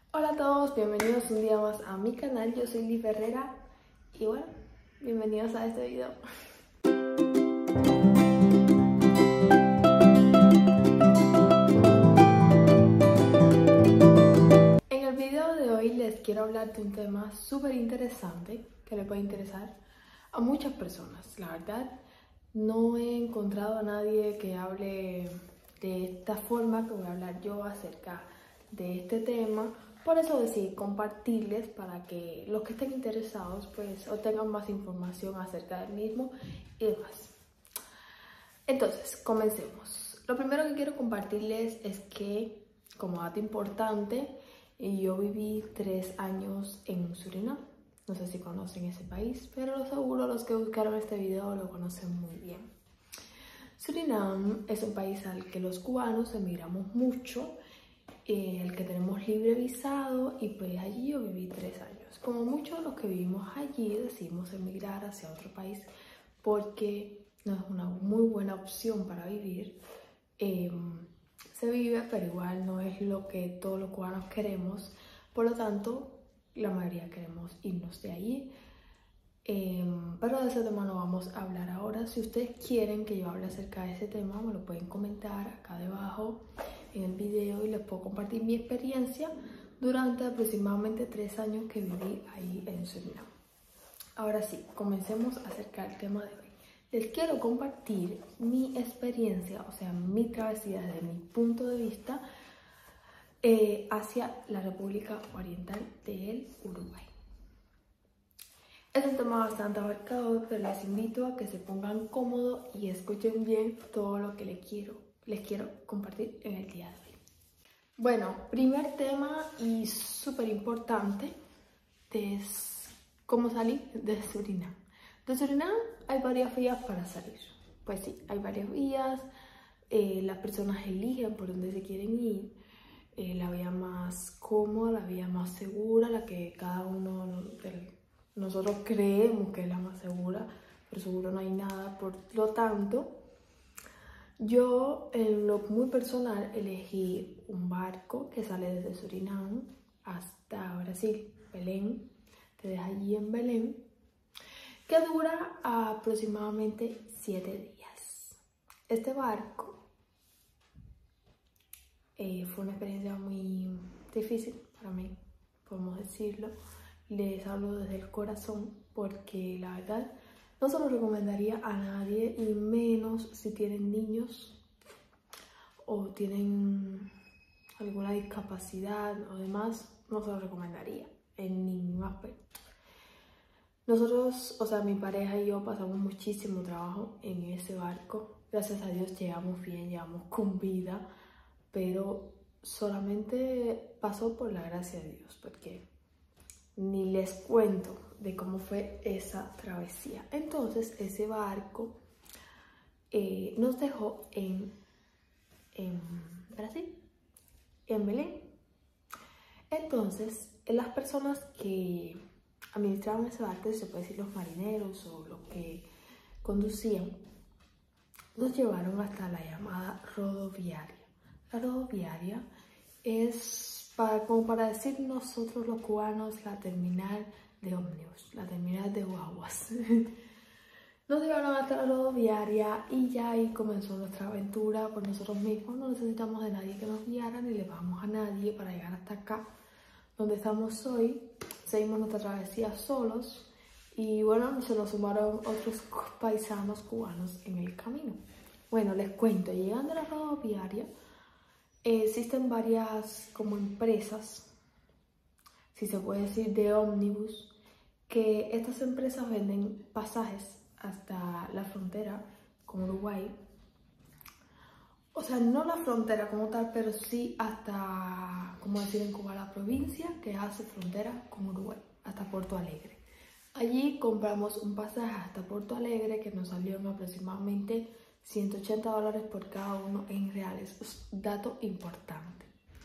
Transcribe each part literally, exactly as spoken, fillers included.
Hola a todos, bienvenidos un día más a mi canal. Yo soy Liv Herrera y bueno, bienvenidos a este video. En el video de hoy les quiero hablar de un tema súper interesante que le puede interesar a muchas personas. La verdad, no he encontrado a nadie que hable de esta forma que voy a hablar yo acerca de este tema. Por eso decidí compartirles para que los que estén interesados pues obtengan más información acerca del mismo y demás. Entonces, comencemos. Lo primero que quiero compartirles es que, como dato importante, yo viví tres años en Surinam. No sé si conocen ese país, pero seguro los que buscaron este video lo conocen muy bien. Surinam es un país al que los cubanos emigramos mucho, eh, el que tenemos libre visado, y pues allí yo viví tres años. Como muchos de los que vivimos allí decidimos emigrar hacia otro país porque no es una muy buena opción para vivir. Eh, se vive, pero igual no es lo que todos los cubanos queremos. Por lo tanto, la mayoría queremos irnos de allí. Eh, pero de ese tema no vamos a hablar ahora. Si ustedes quieren que yo hable acerca de ese tema, me lo pueden comentar acá debajo en el video y les puedo compartir mi experiencia durante aproximadamente tres años que viví ahí en Surinam. Ahora sí, comencemos acerca del tema de hoy. Les quiero compartir mi experiencia, o sea, mi travesía desde mi punto de vista eh, hacia la República Oriental del Uruguay. Es un tema bastante abarcador, pero les invito a que se pongan cómodos y escuchen bien todo lo que les quiero, les quiero compartir en el día de hoy. Bueno, primer tema y súper importante es cómo salir de Surinam. De Surinam hay varias vías para salir. Pues sí, hay varias vías. Eh, las personas eligen por dónde se quieren ir. Eh, la vía más cómoda, la vía más segura, la que cada uno de nosotros creemos que es la más segura, pero seguro no hay nada. Por lo tanto, yo en lo muy personal elegí un barco que sale desde Surinam hasta Brasil, Belén. Te deja allí en Belén, que dura aproximadamente siete días. Este barco eh, fue una experiencia muy difícil para mí, podemos decirlo. Les hablo desde el corazón porque la verdad no se lo recomendaría a nadie, y menos si tienen niños o tienen alguna discapacidad o demás, no se lo recomendaría en ningún aspecto. Nosotros, o sea, mi pareja y yo pasamos muchísimo trabajo en ese barco. Gracias a Dios llegamos bien, llegamos con vida, pero solamente pasó por la gracia de Dios, porque ni les cuento de cómo fue esa travesía. Entonces, ese barco eh, nos dejó en, en Brasil, en Belén. Entonces, las personas que administraban ese barco, se puede decir los marineros o los que conducían, nos llevaron hasta la llamada rodoviaria. La rodoviaria es, para, como para decir nosotros los cubanos, la terminal de ómnibus, la terminal de guaguas. Nos llevaron hasta la rodoviaria y ya ahí comenzó nuestra aventura por nosotros mismos. No necesitamos de nadie que nos guiara, ni le pagamos a nadie para llegar hasta acá donde estamos hoy. Seguimos nuestra travesía solos y bueno, se nos sumaron otros paisanos cubanos en el camino. Bueno, les cuento, llegando a la rodoviaria eh, existen varias como empresas, si se puede decir, de ómnibus, que estas empresas venden pasajes hasta la frontera con Uruguay. O sea, no la frontera como tal, pero sí hasta, como decir en Cuba, la provincia que hace frontera con Uruguay, hasta Puerto Alegre. Allí compramos un pasaje hasta Puerto Alegre que nos salió en aproximadamente ciento ochenta dólares por cada uno en reales. Es un dato importante.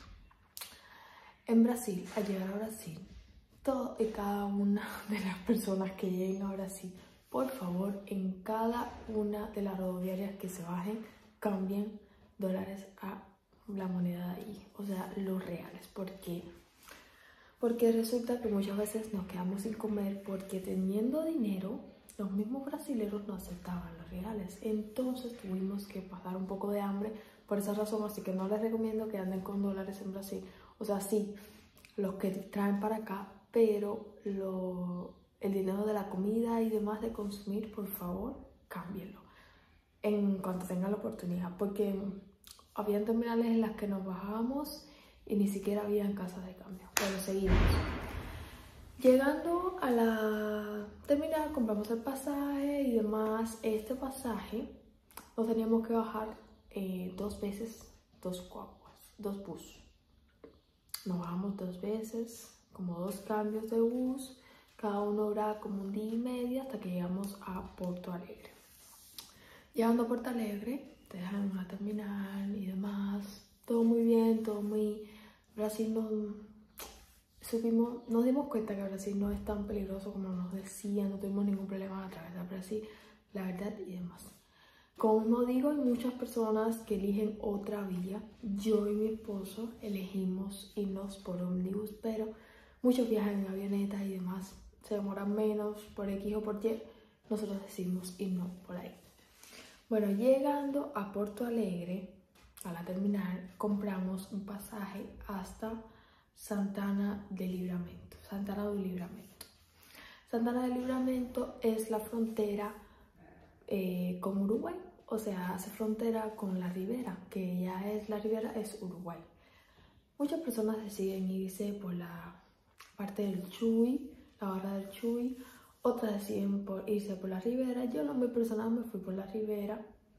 En Brasil, al llegar a Brasil, todo y cada una de las personas que lleguen a Brasil, por favor, en cada una de las rodoviarias que se bajen, cambien dólares a la moneda de allí, o sea, los reales, porque porque resulta que muchas veces nos quedamos sin comer porque teniendo dinero, los mismos brasileños no aceptaban los reales. Entonces tuvimos que pasar un poco de hambre por esa razón, así que no les recomiendo que anden con dólares en Brasil. O sea, sí, los que traen para acá, pero lo, el dinero de la comida y demás de consumir, por favor, cámbienlo en cuanto tengan la oportunidad, porque habían terminales en las que nos bajábamos y ni siquiera había casas de cambio. Pero seguimos. Llegando a la terminal, compramos el pasaje y demás. Este pasaje nos teníamos que bajar eh, dos veces, dos guaguas, dos bus. Nos bajamos dos veces, como dos cambios de bus. Cada uno dura como un día y medio hasta que llegamos a Porto Alegre. Llegando a Porto Alegre, te dejan en una terminal y demás. Todo muy bien, todo muy... Brasil no... Subimos, nos dimos cuenta que Brasil no es tan peligroso como nos decían, no tuvimos ningún problema a través de Brasil, la verdad y demás. Como digo, hay muchas personas que eligen otra vía. Yo y mi esposo elegimos irnos por ómnibus, pero muchos viajan en avioneta y demás, se demoran menos por X o por Y, nosotros decidimos irnos por ahí. Bueno, llegando a Porto Alegre, a la terminal, compramos un pasaje hasta Santana de Livramento. Santana do Livramento. Santana de Livramento es la frontera eh, con Uruguay, o sea, hace frontera con la ribera, que ya es la ribera, es Uruguay. Muchas personas deciden irse por la parte del Chuy, la barra del Chuy, otras deciden por irse por la ribera. Yo, en lo muy personal, me fui por la ribera.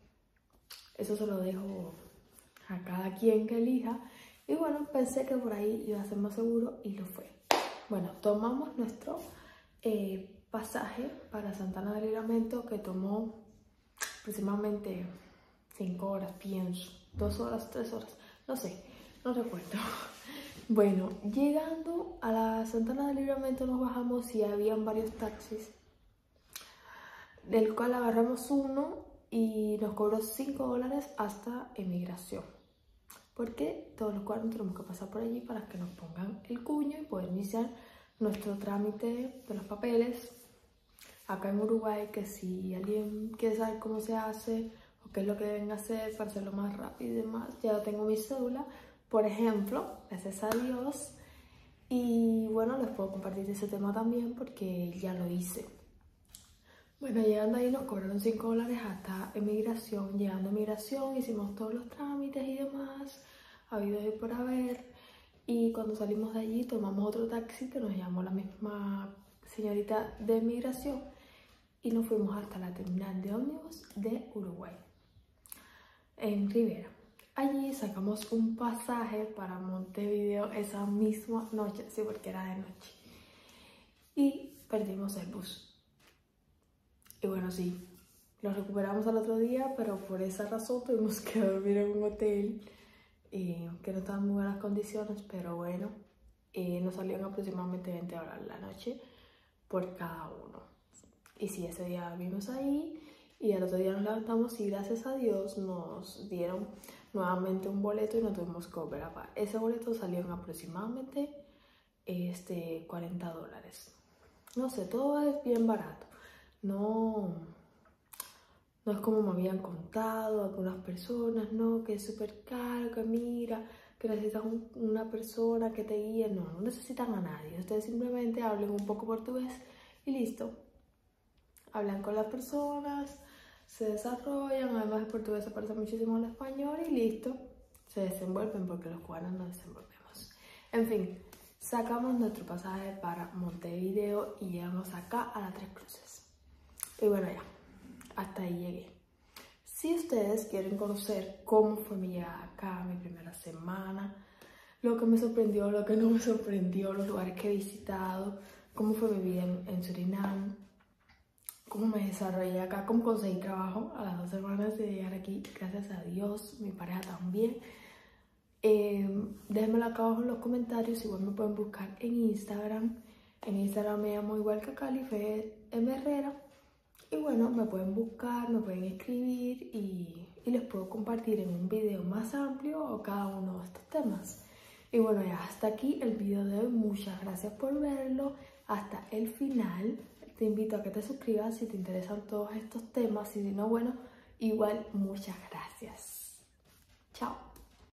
Eso se lo dejo a cada quien que elija. Y bueno, pensé que por ahí iba a ser más seguro y lo fue. Bueno, tomamos nuestro eh, pasaje para Santana de Livramento, que tomó aproximadamente cinco horas, pienso. dos horas, tres horas, no sé, no recuerdo. Bueno, llegando a la Santana de Livramento nos bajamos y habían varios taxis, del cual agarramos uno y nos cobró cinco dólares hasta emigración. Porque todos los cuatro tenemos que pasar por allí para que nos pongan el cuño y poder iniciar nuestro trámite de los papeles. Acá en Uruguay, que si alguien quiere saber cómo se hace o qué es lo que deben hacer para hacerlo más rápido y demás, ya tengo mi cédula, por ejemplo, gracias a Dios. Y bueno, les puedo compartir ese tema también porque ya lo hice. Bueno, llegando ahí nos cobraron cinco dólares hasta emigración. Llegando a emigración hicimos todos los trámites y demás, habido y por haber. Y cuando salimos de allí tomamos otro taxi que nos llamó la misma señorita de emigración y nos fuimos hasta la terminal de ómnibus de Uruguay, en Rivera. Allí sacamos un pasaje para Montevideo esa misma noche, sí, porque era de noche. Y perdimos el bus. Y bueno, sí, lo recuperamos al otro día, pero por esa razón tuvimos que dormir en un hotel eh, que no estaba en muy buenas condiciones, pero bueno, eh, nos salieron aproximadamente veinte horas la noche por cada uno. Y sí, ese día vimos ahí y al otro día nos levantamos y gracias a Dios nos dieron nuevamente un boleto y no tuvimos que volver a pagar. Ese boleto salió en aproximadamente este, cuarenta dólares. No sé, todo es bien barato. No, no es como me habían contado algunas personas, no, que es súper caro, que mira, que necesitas un, una persona que te guíe. No, no necesitan a nadie. Ustedes simplemente hablen un poco portugués y listo. Hablan con las personas, se desarrollan, además el portugués se parece muchísimo al español y listo. Se desenvuelven porque los cubanos nos desenvolvemos. En fin, sacamos nuestro pasaje para Montevideo y llegamos acá a las Tres Cruces. Y bueno, ya, hasta ahí llegué. Si ustedes quieren conocer cómo fue mi llegada acá, mi primera semana, lo que me sorprendió, lo que no me sorprendió, los lugares que he visitado, cómo fue mi vida en, en Surinam, cómo me desarrollé acá, cómo conseguí trabajo a las dos semanas de llegar aquí, gracias a Dios, mi pareja también. Eh, déjenmelo acá abajo en los comentarios, igual me pueden buscar en Instagram. En Instagram me llamo igual que Calife M Herrera. Y bueno, me pueden buscar, me pueden escribir y, y les puedo compartir en un video más amplio cada uno de estos temas. Y bueno, ya hasta aquí el video de hoy. Muchas gracias por verlo hasta el final. Te invito a que te suscribas si te interesan todos estos temas y si no, bueno, igual muchas gracias. Chao.